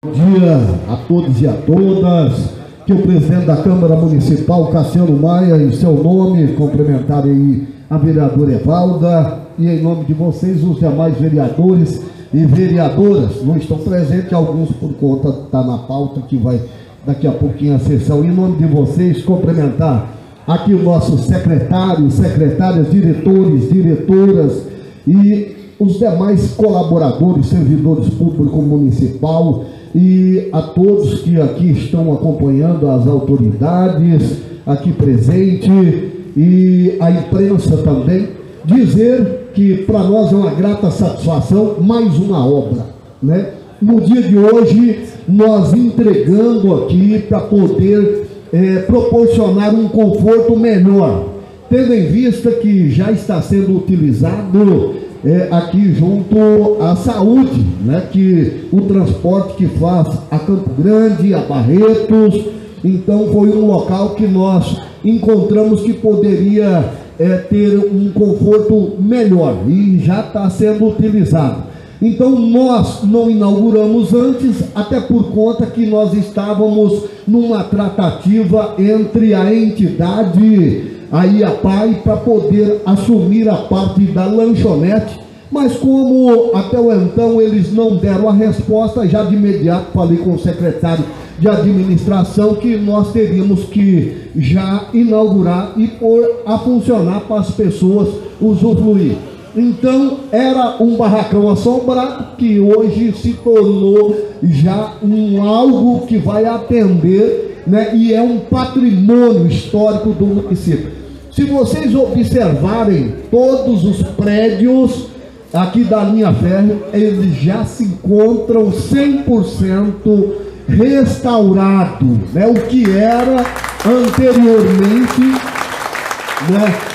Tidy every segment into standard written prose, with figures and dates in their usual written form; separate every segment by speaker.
Speaker 1: Bom dia a todos e a todas. Que o presidente da Câmara Municipal, Cassiano Maia, em seu nome, cumprimentar aí a vereadora Evalda e em nome de vocês, os demais vereadores e vereadoras. Não estão presentes, alguns por conta, está na pauta que vai daqui a pouquinho a sessão. Em nome de vocês, cumprimentar aqui o nosso secretário, secretárias, diretores, diretoras e os demais colaboradores, servidores públicos municipal e a todos que aqui estão acompanhando, as autoridades aqui presentes e a imprensa também, dizer que para nós é uma grata satisfação, mais uma obra, né? No dia de hoje, nós entregando aqui para poder proporcionar um conforto melhor, tendo em vista que já está sendo utilizado aqui junto à saúde, né, que o transporte que faz a Campo Grande, a Barretos, então foi um local que nós encontramos que poderia ter um conforto melhor e já está sendo utilizado. Então nós não inauguramos antes, até por conta que nós estávamos numa tratativa entre a entidade, aí a PAI, para poder assumir a parte da lanchonete, mas como até o então eles não deram a resposta, já de imediato falei com o secretário de administração que nós teríamos que já inaugurar e pôr a funcionar para as pessoas usufruir. Então era um barracão assombrado que hoje se tornou já algo que vai atender, né, e é um patrimônio histórico do município. Se vocês observarem todos os prédios aqui da linha férrea, eles já se encontram 100% restaurados, né? O que era anteriormente, né?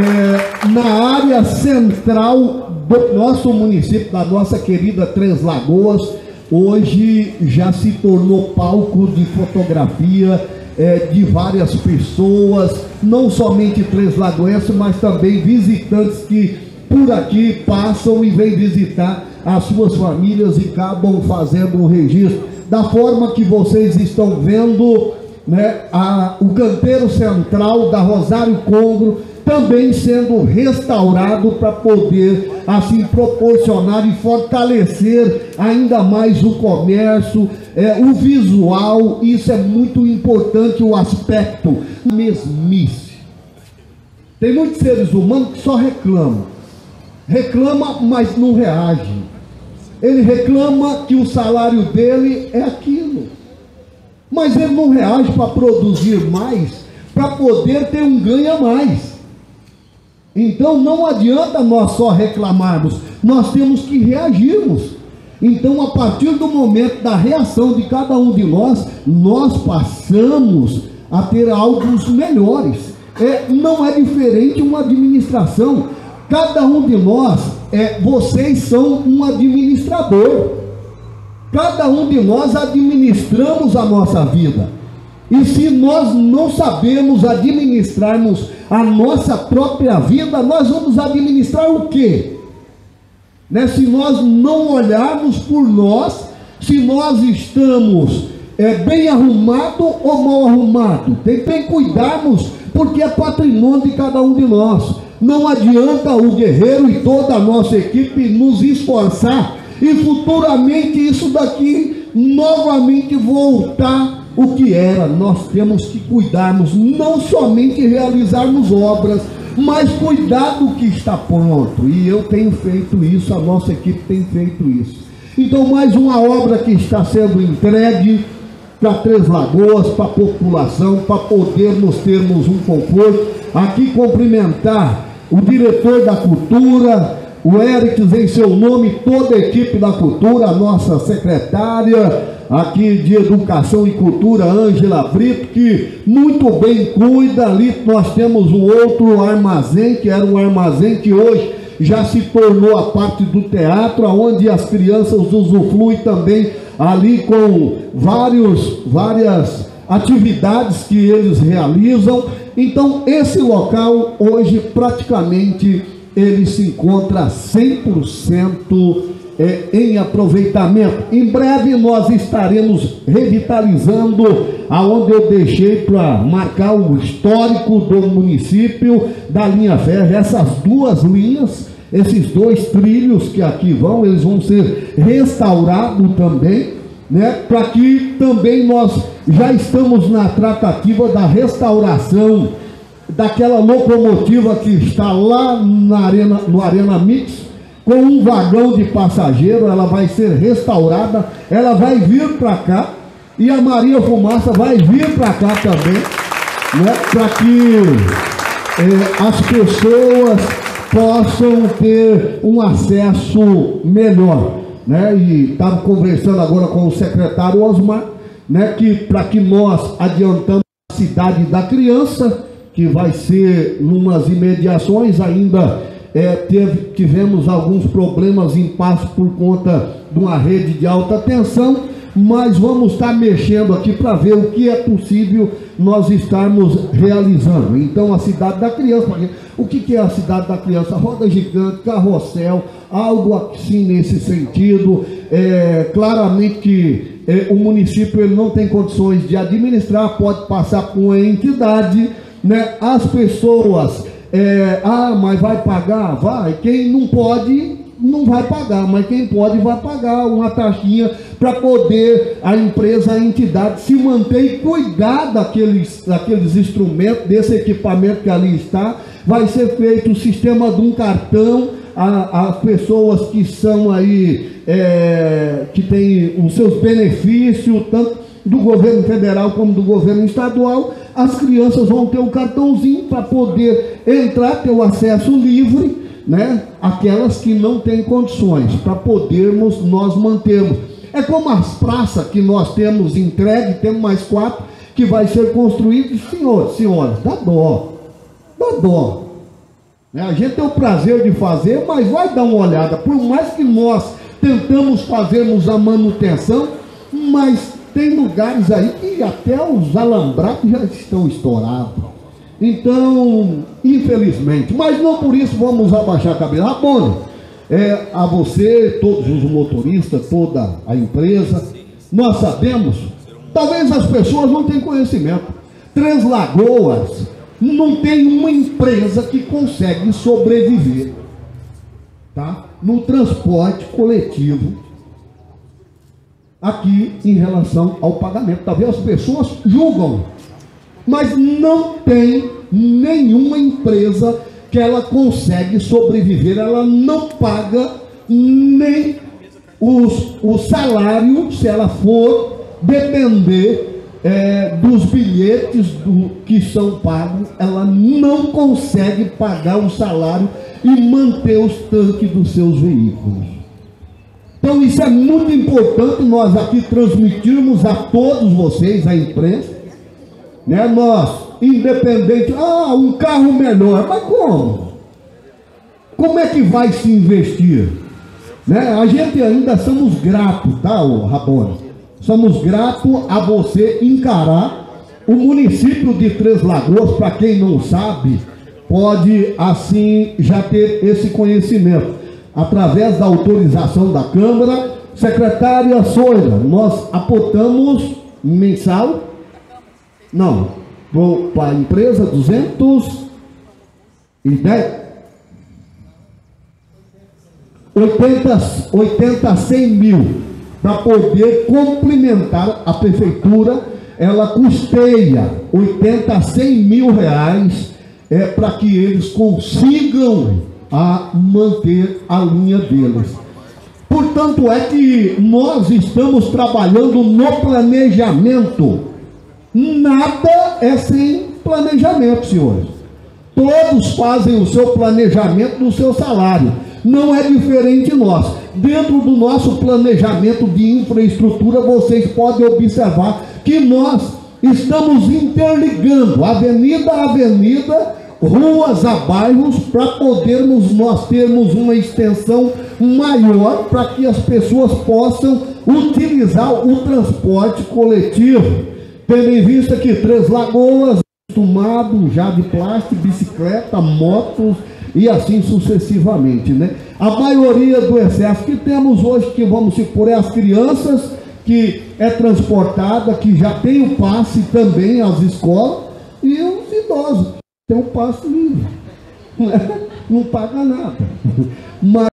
Speaker 1: Na área central do nosso município, da nossa querida Três Lagoas, hoje já se tornou palco de fotografia de várias pessoas, não somente Três Lagoas, mas também visitantes que por aqui passam e vêm visitar as suas famílias e acabam fazendo o registro. Da forma que vocês estão vendo, né, o canteiro central da Rosário Congro também sendo restaurado para poder assim proporcionar e fortalecer ainda mais o comércio, o visual. Isso é muito importante, o aspecto mesmice. Tem muitos seres humanos que só reclama, mas não reage. Ele reclama que o salário dele é aquilo, mas ele não reage para produzir mais, para poder ter um ganho a mais. Então não adianta nós só reclamarmos, nós temos que reagirmos. Então, a partir do momento da reação de cada um de nós, nós passamos a ter algo melhores. Não é diferente uma administração. Cada um de nós, vocês são um administrador. Cada um de nós administramos a nossa vida. E se nós não sabemos administrarmos a nossa própria vida, nós vamos administrar o quê? Né? Se nós não olharmos por nós, se nós estamos bem arrumado ou mal arrumado, tem que cuidarmos, porque é patrimônio de cada um de nós. Não adianta o guerreiro e toda a nossa equipe nos esforçar e futuramente isso daqui novamente voltar o que era. Nós temos que cuidarmos, não somente realizarmos obras, mas cuidar do que está pronto. E eu tenho feito isso, a nossa equipe tem feito isso. Então, mais uma obra que está sendo entregue para Três Lagoas, para a população, para podermos termos um conforto. Aqui cumprimentar o diretor da cultura, o Eric, em seu nome, toda a equipe da cultura, a nossa secretária aqui de Educação e Cultura, Ângela Brito, que muito bem cuida. Ali nós temos um outro armazém, que era um armazém que hoje já se tornou a parte do teatro, onde as crianças usufruem também ali com várias atividades que eles realizam. Então esse local hoje praticamente ele se encontra 100% em aproveitamento. Em breve nós estaremos revitalizando aonde eu deixei para marcar o histórico do município da linha férrea. Essas duas linhas, esses dois trilhos que aqui vão, eles vão ser restaurados também, né? Para que também nós já estamos na tratativa da restauração daquela locomotiva que está lá na arena, no Arena Mix, com um vagão de passageiro. Ela vai ser restaurada, ela vai vir para cá, e a Maria Fumaça vai vir para cá também, né, para que as pessoas possam ter um acesso melhor, né? E estava conversando agora com o secretário Osmar, né, que para que nós adiantamos a cidade da criança, que vai ser numas imediações. Ainda tivemos alguns problemas em Passo por conta de uma rede de alta tensão, mas vamos estar mexendo aqui para ver o que é possível nós estarmos realizando. Então, a cidade da criança, o que é a cidade da criança? Roda gigante, carrossel, algo assim nesse sentido. Claramente que o município ele não tem condições de administrar, pode passar por uma entidade, né? As pessoas, mas vai pagar? Vai. Quem não pode, não vai pagar, mas quem pode vai pagar uma taxinha para poder a empresa, a entidade se manter e cuidar daqueles instrumentos, desse equipamento que ali está. Vai ser feito o sistema de um cartão, as pessoas que são aí, que têm os seus benefícios, tanto do governo federal como do governo estadual, as crianças vão ter um cartãozinho para poder entrar, ter o acesso livre, né? Aquelas que não têm condições, para podermos nós mantermos. É como as praças que nós temos entregue, temos mais 4 que vai ser construídas. Senhoras, dá dó, né? A gente tem o prazer de fazer, mas vai dar uma olhada. Por mais que nós tentamos fazermos a manutenção, mas tem lugares aí que até os alambrados já estão estourados. Então, infelizmente, mas não por isso vamos abaixar a cabeça. Rabone, a você, todos os motoristas, toda a empresa, nós sabemos, talvez as pessoas não tenham conhecimento. Três Lagoas não tem uma empresa que consegue sobreviver, tá? No transporte coletivo aqui em relação ao pagamento. Talvez as pessoas julgam, mas não tem nenhuma empresa que ela consegue sobreviver. Ela não paga nem o salário, se ela for depender dos bilhetes que são pagos. Ela não consegue pagar o salário e manter os tanques dos seus veículos. Então isso é muito importante nós aqui transmitirmos a todos vocês, a imprensa, né? Nós, independente, um carro melhor, mas como? Como é que vai se investir? Né? A gente ainda somos gratos, tá, Rabone? Somos gratos a você encarar o município de Três Lagoas. Para quem não sabe, pode assim já ter esse conhecimento. Através da autorização da Câmara, secretária Sônia, nós aportamos mensal, não, para a empresa 100 mil, para poder complementar a prefeitura. Ela custeia 100 mil reais, para que eles consigam a manter a linha deles. Portanto, é que nós estamos trabalhando no planejamento. Nada é sem planejamento, senhores. Todos fazem o seu planejamento do seu salário. Não é diferente de nós. Dentro do nosso planejamento de infraestrutura, vocês podem observar que nós estamos interligando avenida a avenida, ruas a bairros, para podermos nós termos uma extensão maior, para que as pessoas possam utilizar o transporte coletivo. Tendo em vista que Três Lagoas, acostumado já de plástico, bicicleta, motos e assim sucessivamente, né? A maioria do excesso que temos hoje, que vamos supor, é as crianças, que é transportada, que já tem o passe também às escolas, e os idosos, tem o passe livre, não paga nada. Mas